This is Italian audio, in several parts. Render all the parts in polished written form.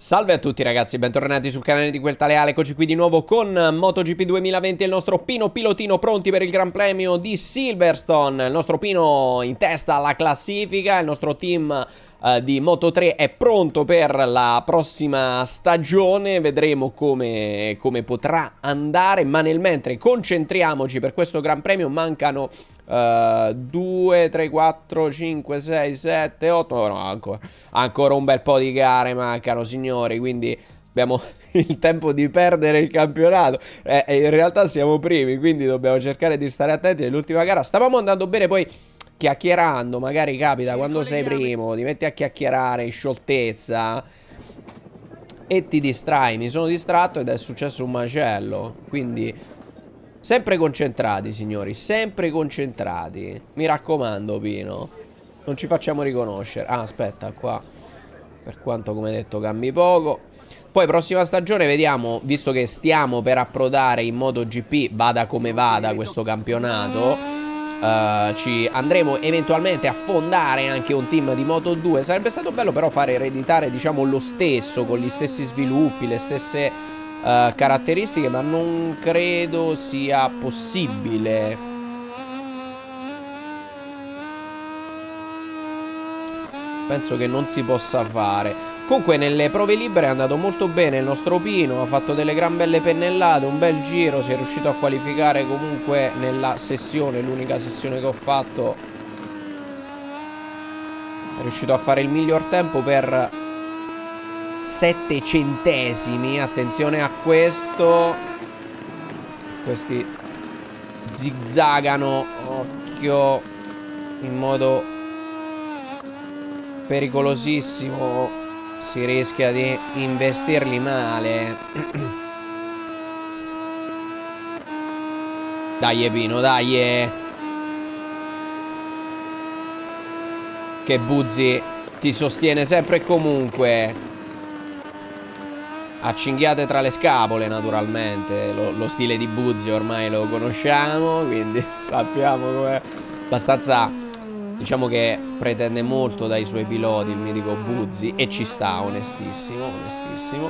Salve a tutti ragazzi, bentornati sul canale di Quel Tale Ale. Eccoci qui di nuovo con MotoGP 2020 e il nostro Pino Pilotino pronti per il Gran Premio di Silverstone. Il nostro Pino in testa alla classifica, il nostro team di Moto3 è pronto per la prossima stagione. Vedremo come potrà andare, ma nel mentre concentriamoci per questo Gran Premio. Mancano 2, 3, 4, 5, 6, 7, 8 no, ancora un bel po' di gare mancano, signori, quindi abbiamo il tempo di perdere il campionato e in realtà siamo primi, quindi dobbiamo cercare di stare attenti. Nell'ultima gara stavamo andando bene, poi chiacchierando magari capita quando sei primo, ti metti a chiacchierare in scioltezza e ti distrai. Mi sono distratto ed è successo un macello, quindi sempre concentrati, signori, sempre concentrati. Mi raccomando, Pino, non ci facciamo riconoscere. Ah, aspetta, qua, per quanto, come detto, cambi poco. Poi prossima stagione vediamo, visto che stiamo per approdare in MotoGP, vada come vada questo campionato, ci andremo eventualmente a fondare anche un team di Moto2. Sarebbe stato bello però fare ereditare, diciamo, lo stesso, con gli stessi sviluppi, le stesse caratteristiche, ma non credo sia possibile. Penso che non si possa fare. Comunque nelle prove libere è andato molto bene il nostro Pino, ha fatto delle gran belle pennellate, un bel giro, si è riuscito a qualificare comunque nella sessione, l'unica sessione che ho fatto. È riuscito a fare il miglior tempo per 7 centesimi. Attenzione a questo. Questi zigzagano, occhio, in modo pericolosissimo. Si rischia di investirli male. Dai Pino, dai. Che Buzzi ti sostiene sempre e comunque. Accinghiate tra le scapole, naturalmente. Lo stile di Buzzi ormai lo conosciamo, quindi sappiamo com'è. Abbastanza, diciamo che pretende molto dai suoi piloti il mitico Buzzi, e ci sta, onestissimo, onestissimo.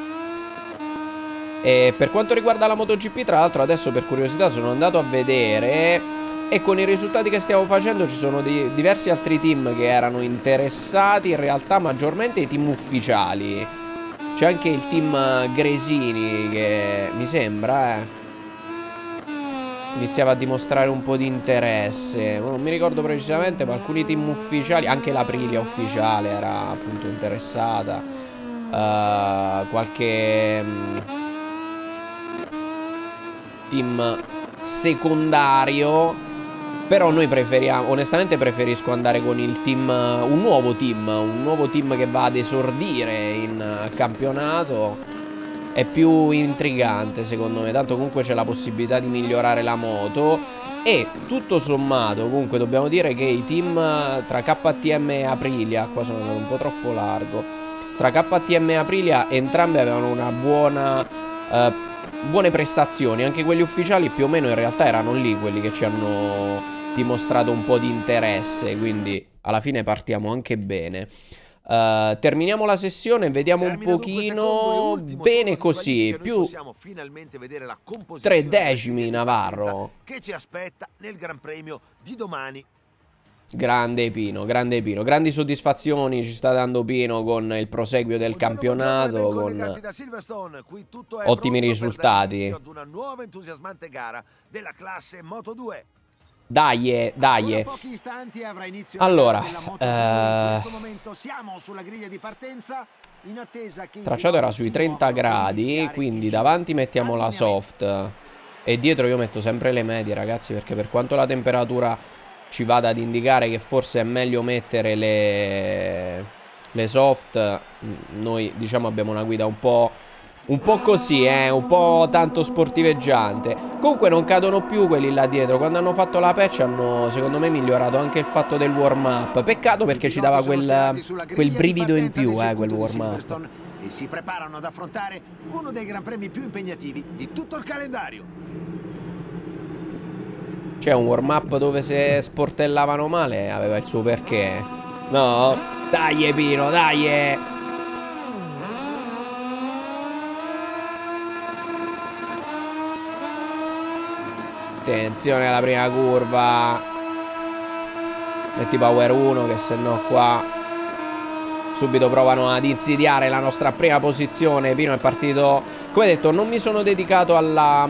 E per quanto riguarda la MotoGP, tra l'altro adesso per curiosità sono andato a vedere, e con i risultati che stiamo facendo ci sono diversi altri team che erano interessati, in realtà maggiormente i team ufficiali. C'è anche il team Gresini che mi sembra iniziava a dimostrare un po' di interesse. Non mi ricordo precisamente, ma alcuni team ufficiali, anche l'Aprilia ufficiale era appunto interessata. Qualche team secondario. Però noi preferiamo, onestamente preferisco andare con il team, un nuovo team che va ad esordire in campionato. È più intrigante secondo me, tanto comunque c'è la possibilità di migliorare la moto. E tutto sommato comunque dobbiamo dire che i team tra KTM e Aprilia, qua sono andato un po' troppo largo, tra KTM e Aprilia entrambi avevano una buone prestazioni. Anche quelli ufficiali più o meno in realtà erano lì quelli che ci hanno dimostrato un po' di interesse, quindi alla fine partiamo anche bene. Terminiamo la sessione e vediamo un pochino. Bene così, più 3 decimi Navarro che ci aspetta nel Gran Premio di domani. Grande Pino, grandi soddisfazioni ci sta dando Pino con il proseguio del campionato, con ottimi risultati. Ad una nuova entusiasmante gara della classe Moto2. Dai. Allora, il tracciato era sui 30 gradi, quindi davanti mettiamo la soft e dietro io metto sempre le medie, ragazzi, perché per quanto la temperatura ci vada ad indicare che forse è meglio mettere le soft, noi diciamo abbiamo una guida un po' così, un po' tanto sportiveggiante. Comunque non cadono più quelli là dietro. Quando hanno fatto la patch hanno, secondo me, migliorato anche il fatto del warm up. Peccato perché ci dava quel brivido in più, quel warm up. E si preparano ad affrontare uno dei gran premi più impegnativi di tutto il calendario. C'è un warm up dove se sportellavano male aveva il suo perché. No? Dai Pino, dai. Attenzione alla prima curva. Metti power 1 che se no qua subito provano ad insidiare la nostra prima posizione. Pino è partito, come detto, non mi sono dedicato alla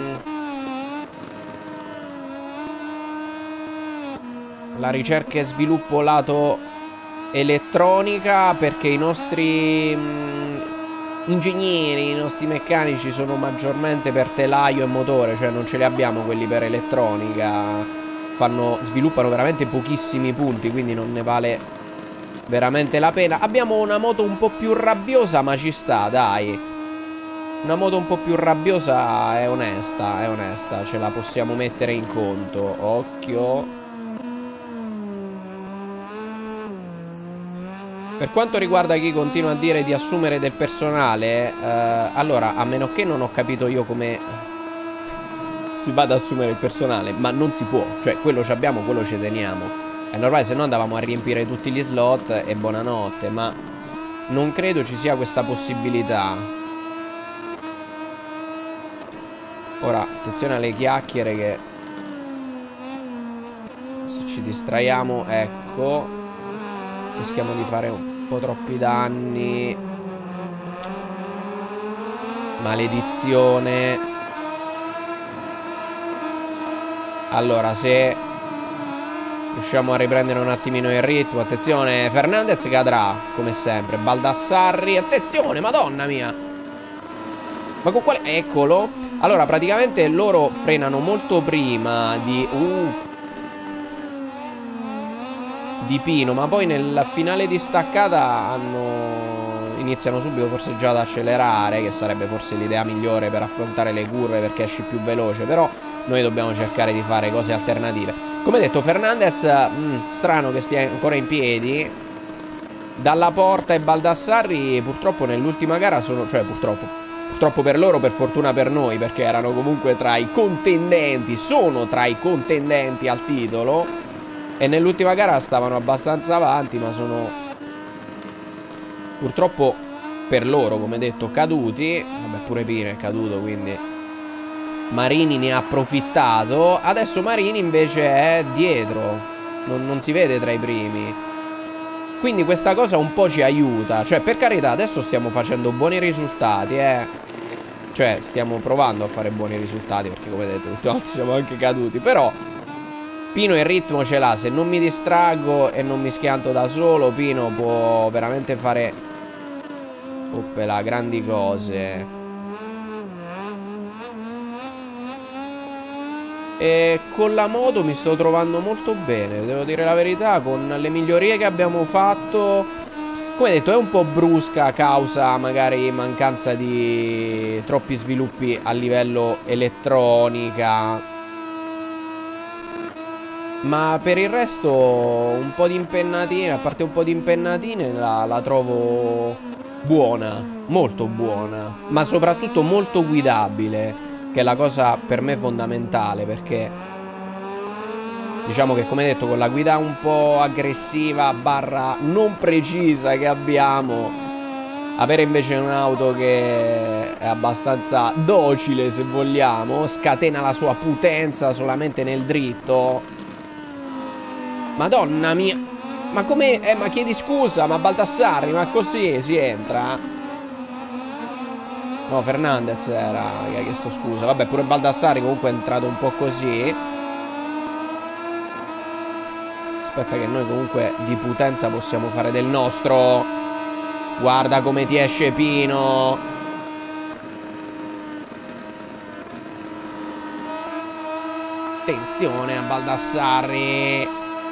ricerca e sviluppo lato elettronica, perché i nostri ingegneri, i nostri meccanici sono maggiormente per telaio e motore, cioè non ce li abbiamo quelli per elettronica. Sviluppano veramente pochissimi punti, quindi non ne vale veramente la pena. Abbiamo una moto un po' più rabbiosa, ma ci sta, dai. Una moto un po' più rabbiosa è onesta, ce la possiamo mettere in conto. Occhio. Per quanto riguarda chi continua a dire di assumere del personale, allora, a meno che non ho capito io come si va ad assumere il personale, ma non si può, cioè quello ci abbiamo, quello ci teniamo. È normale, se no andavamo a riempire tutti gli slot e buonanotte, ma non credo ci sia questa possibilità. Ora, attenzione alle chiacchiere che se ci distraiamo, ecco, rischiamo di fare un po' troppi danni. Maledizione. Allora, se riusciamo a riprendere un attimino il ritmo. Attenzione, Fernandez cadrà, come sempre. Baldassarri, attenzione, madonna mia. Ma con quale... Eccolo. Allora, praticamente loro frenano molto prima di Pino, ma poi nel finale di staccata iniziano subito forse già ad accelerare, che sarebbe forse l'idea migliore per affrontare le curve, perché esci più veloce. Però noi dobbiamo cercare di fare cose alternative. Come detto, Fernandez, strano che stia ancora in piedi. Dalla Porta e Baldassarri purtroppo nell'ultima gara sono... Cioè purtroppo per loro, per fortuna per noi, perché erano comunque tra i contendenti. Sono tra i contendenti al titolo. E nell'ultima gara stavano abbastanza avanti, ma sono purtroppo per loro, come detto, caduti. Vabbè, pure Pino è caduto, quindi Marini ne ha approfittato. Adesso Marini invece è dietro, non si vede tra i primi. Quindi questa cosa un po' ci aiuta. Cioè, per carità, adesso stiamo facendo buoni risultati, Cioè, stiamo provando a fare buoni risultati, perché come detto, l'ultima volta siamo anche caduti. Però Pino il ritmo ce l'ha. Se non mi distraggo e non mi schianto da solo, Pino può veramente fare oppela, grandi cose. E con la moto mi sto trovando molto bene, devo dire la verità. Con le migliorie che abbiamo fatto, come detto, è un po' brusca a causa magari mancanza di troppi sviluppi a livello elettronica, ma per il resto un po' di impennatine, a parte un po' di impennatine, la trovo buona, molto buona, ma soprattutto molto guidabile, che è la cosa per me fondamentale, perché diciamo che, come detto, con la guida un po' aggressiva barra non precisa che abbiamo, avere invece un'auto che è abbastanza docile, se vogliamo, scatena la sua potenza solamente nel dritto. Madonna mia, ma come? Ma chiedi scusa, ma Baldassarri, ma così si entra? No, Fernandez era che ha chiesto scusa. Vabbè, pure Baldassarri comunque è entrato un po' così. Aspetta che noi comunque di potenza possiamo fare del nostro. Guarda come ti esce Pino. Attenzione a Baldassarri.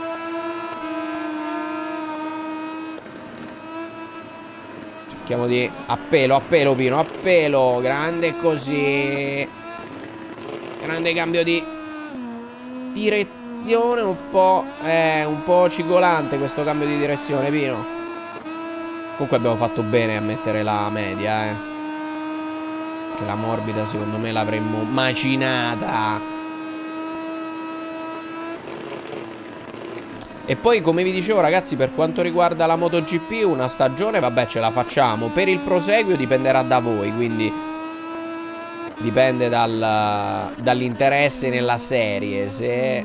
Cerchiamo di... Appelo Pino, appelo. Grande così. Grande cambio di direzione. Un po' cigolante questo cambio di direzione, Pino. Comunque abbiamo fatto bene a mettere la media, Che la morbida secondo me l'avremmo macinata. E poi, come vi dicevo, ragazzi, per quanto riguarda la MotoGP, una stagione, vabbè, ce la facciamo. Per il proseguio dipenderà da voi, quindi Dipende dall'interesse nella serie. Se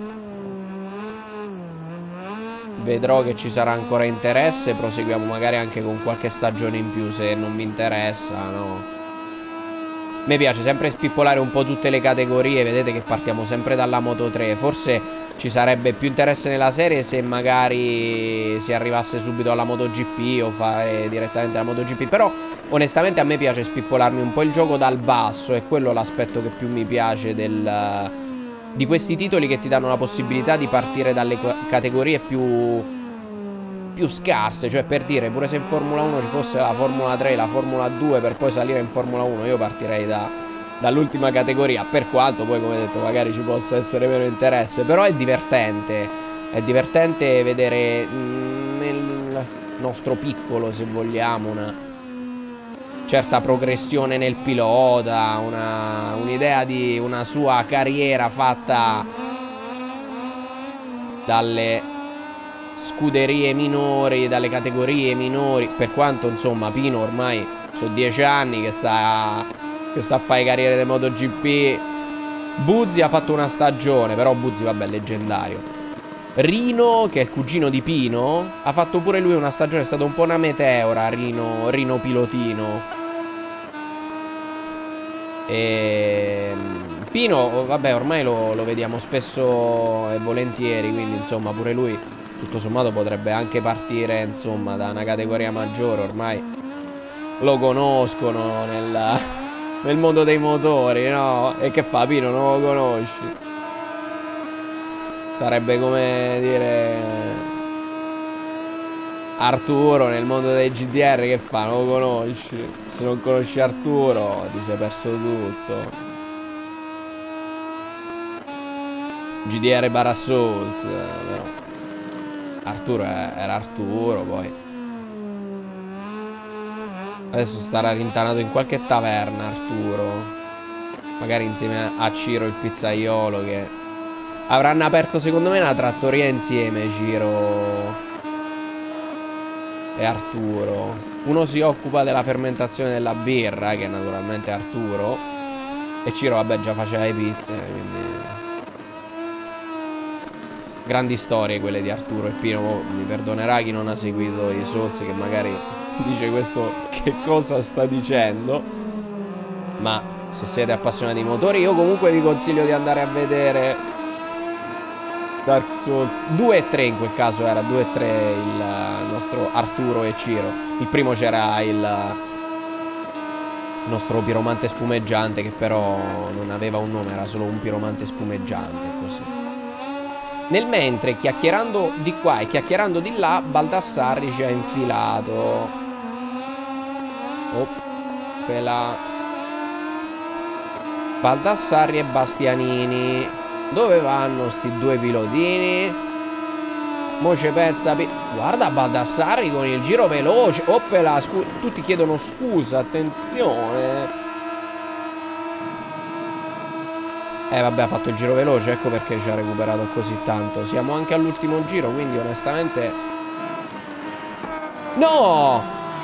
vedrò che ci sarà ancora interesse, proseguiamo magari anche con qualche stagione in più. Se non mi interessa, no. Mi piace sempre spippolare un po' tutte le categorie. Vedete che partiamo sempre dalla Moto 3. Forse ci sarebbe più interesse nella serie se magari si arrivasse subito alla MotoGP o fare direttamente la MotoGP. Però onestamente a me piace spippolarmi un po' il gioco dal basso. È quello l'aspetto che più mi piace di questi titoli, che ti danno la possibilità di partire dalle categorie più scarse. Cioè, per dire, pure se in Formula 1 ci fosse la Formula 3, la Formula 2 per poi salire in Formula 1, io partirei dall'ultima categoria, per quanto poi, come detto, magari ci possa essere meno interesse. Però è divertente vedere nel nostro piccolo, se vogliamo, una certa progressione nel pilota, un'idea di una sua carriera fatta dalle scuderie minori, dalle categorie minori. Per quanto, insomma, Pino ormai sono 10 anni che sta a fare carriere di MotoGP. Buzzi ha fatto una stagione, però Buzzi, vabbè, è leggendario. Rino, che è il cugino di Pino, ha fatto pure lui una stagione, è stata un po' una meteora. Rino pilotino. E Pino, vabbè, ormai lo vediamo spesso e volentieri, quindi insomma pure lui tutto sommato potrebbe anche partire, insomma, da una categoria maggiore. Ormai lo conoscono nel mondo dei motori, no? E che fa, Pino, non lo conosci? Sarebbe come dire Arturo nel mondo dei GTR, che fa? Non lo conosci? Se non conosci Arturo ti sei perso tutto. GTR barra Souls, però Arturo era Arturo. Poi adesso starà rintanato in qualche taverna Arturo, magari insieme a Ciro il pizzaiolo, che avranno aperto secondo me una trattoria insieme, Ciro e Arturo. Uno si occupa della fermentazione della birra, che naturalmente è Arturo, e Ciro, vabbè, già faceva le pizze, quindi grandi storie quelle di Arturo. E Pino, mi perdonerà chi non ha seguito i Souls, che magari dice questo che cosa sta dicendo, ma se siete appassionati di motori, io comunque vi consiglio di andare a vedere Dark Souls 2 e 3. In quel caso era 2 e 3 il nostro Arturo e Ciro. Il primo c'era il nostro piromante spumeggiante, che però non aveva un nome, era solo un piromante spumeggiante, così. Nel mentre, chiacchierando di qua e chiacchierando di là, Baldassarri ci ha infilato. Oppela. Baldassarri e Bastianini. Dove vanno sti due pilotini? Mo ce pensa. Guarda Baldassarri con il giro veloce. Oppela, tutti chiedono scusa, attenzione. Vabbè, ha fatto il giro veloce, ecco perché ci ha recuperato così tanto. Siamo anche all'ultimo giro, quindi onestamente... No!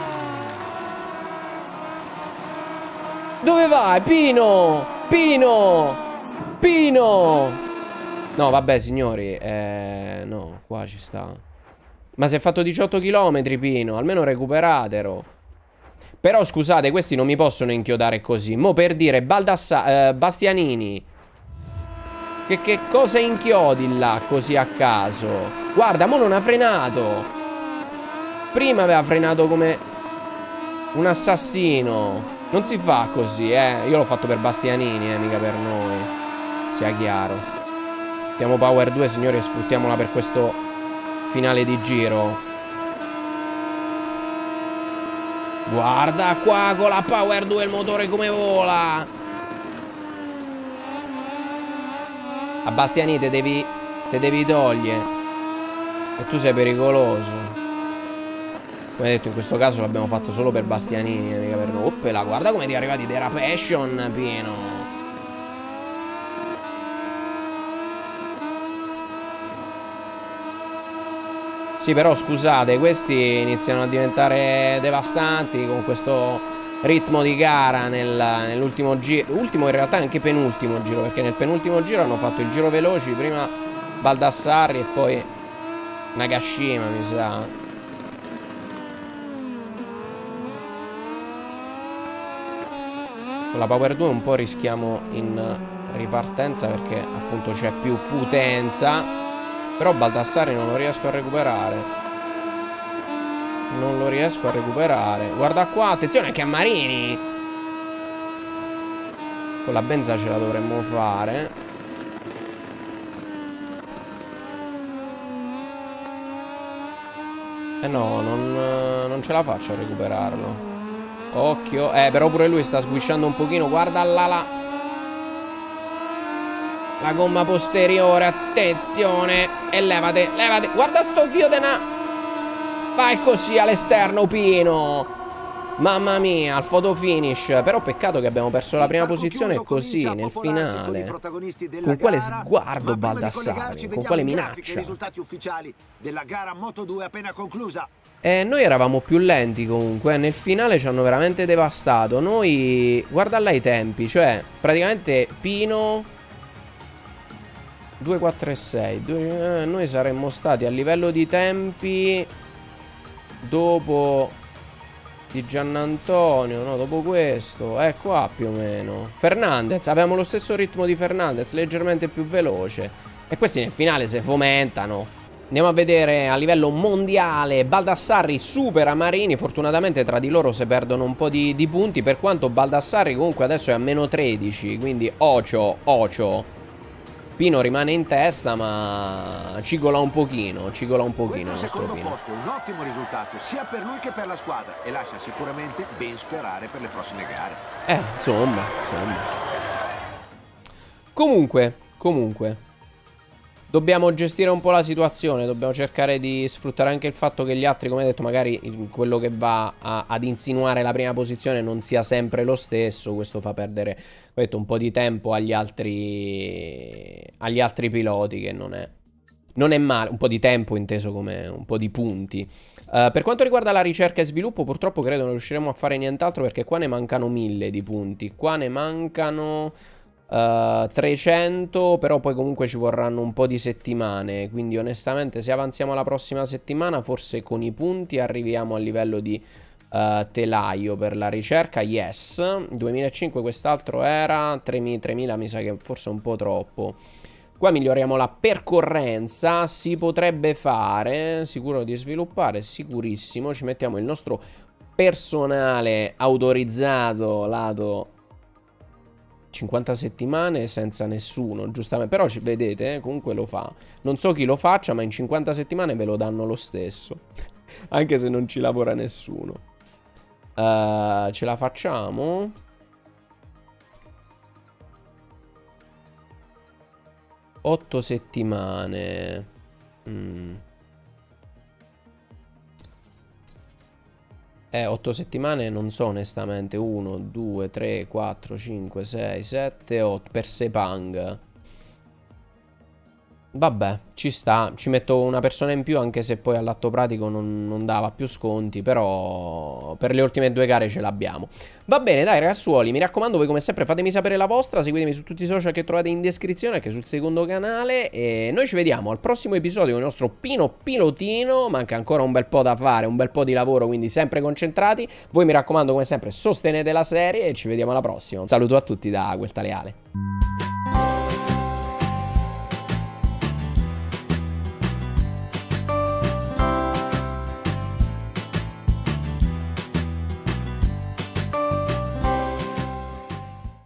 Dove vai, Pino? Pino! Pino! No, vabbè, signori, no, qua ci sta. Ma si è fatto 18 km, Pino, almeno recuperatelo. Però, scusate, questi non mi possono inchiodare così. Mo, per dire, Bastianini... Che cosa inchiodi là così a caso? Guarda, mo non ha frenato. Prima aveva frenato come un assassino. Non si fa così, Io l'ho fatto per Bastianini, mica per noi. Sia chiaro. Mettiamo Power 2, signori, e sfruttiamola per questo finale di giro. Guarda qua con la Power 2 il motore come vola. A Bastiani te devi togliere. E tu sei pericoloso. Come detto, in questo caso l'abbiamo fatto solo per Bastianini, mica per noi. Oppela, guarda come ti è arrivati dei Rapation, Pino. Sì, però scusate, questi iniziano a diventare devastanti con questo ritmo di gara nell'ultimo giro. Ultimo in realtà anche penultimo giro, perché nel penultimo giro hanno fatto il giro veloci. Prima Baldassarri e poi Nagashima, mi sa. Con la Power 2 un po' rischiamo in ripartenza, perché appunto c'è più potenza. Però Baldassarri non lo riesco a recuperare. Non lo riesco a recuperare. Guarda qua, attenzione anche a Marini. Con la benza ce la dovremmo fare. Eh no, non ce la faccio a recuperarlo. Occhio. Però pure lui sta sguisciando un pochino. Guarda là la gomma posteriore. Attenzione. E levate, levate. Guarda sto fio de na... Vai così all'esterno, Pino. Mamma mia, al photo finish. Però peccato che abbiamo perso la prima posizione così nel finale. Con quale sguardo Baldassarri, con quale minaccia. I risultati ufficiali della gara Moto2 appena conclusa. Noi eravamo più lenti comunque. Nel finale ci hanno veramente devastato. Noi, guarda là i tempi. Cioè, praticamente Pino 2, 4 e 6. Noi saremmo stati a livello di tempi dopo di Giannantonio, no? Dopo questo, qua più o meno. Fernandez, avevamo lo stesso ritmo di Fernandez, leggermente più veloce. E questi nel finale si fomentano. Andiamo a vedere a livello mondiale. Baldassarri supera Marini. Fortunatamente tra di loro si perdono un po' di punti, per quanto Baldassarri comunque adesso è a meno 13. Quindi ocio. Pino rimane in testa, ma cigola un pochino il nostro secondo Pino. posto, un ottimo risultato sia per lui che per la squadra, e lascia sicuramente ben sperare per le prossime gare. Insomma. Comunque dobbiamo gestire un po' la situazione. Dobbiamo cercare di sfruttare anche il fatto che gli altri, come detto, magari quello che va ad insinuare la prima posizione non sia sempre lo stesso. Questo fa perdere, come detto, un po' di tempo agli altri piloti, che non è male. Un po' di tempo inteso come un po' di punti. Per quanto riguarda la ricerca e sviluppo, purtroppo credo non riusciremo a fare nient'altro, perché qua ne mancano 1000 di punti. Qua ne mancano 300, però poi comunque ci vorranno un po' di settimane. Quindi onestamente, se avanziamo la prossima settimana, forse con i punti arriviamo al livello di telaio per la ricerca. Yes, 2005 quest'altro era 3000, mi sa che forse è un po' troppo. Qua miglioriamo la percorrenza. Si potrebbe fare, sicuro di sviluppare, sicurissimo. Ci mettiamo il nostro personale autorizzato lato 50 settimane senza nessuno, giustamente. Però vedete, comunque lo fa. Non so chi lo faccia, ma in 50 settimane ve lo danno lo stesso. Anche se non ci lavora nessuno. Ce la facciamo? Otto settimane. 8 settimane non so onestamente. 1, 2, 3, 4, 5, 6, 7, 8 per Sepang. Vabbè, ci sta. Ci metto una persona in più, anche se poi all'atto pratico non dava più sconti. Però per le ultime 2 gare ce l'abbiamo. Va bene, dai ragazzuoli, mi raccomando, voi come sempre fatemi sapere la vostra. Seguitemi su tutti i social che trovate in descrizione, anche sul secondo canale. E noi ci vediamo al prossimo episodio con il nostro Pino Pilotino. Manca ancora un bel po' da fare, un bel po' di lavoro, quindi sempre concentrati. Voi mi raccomando come sempre sostenete la serie e ci vediamo alla prossima. Un saluto a tutti da Guelta Leale.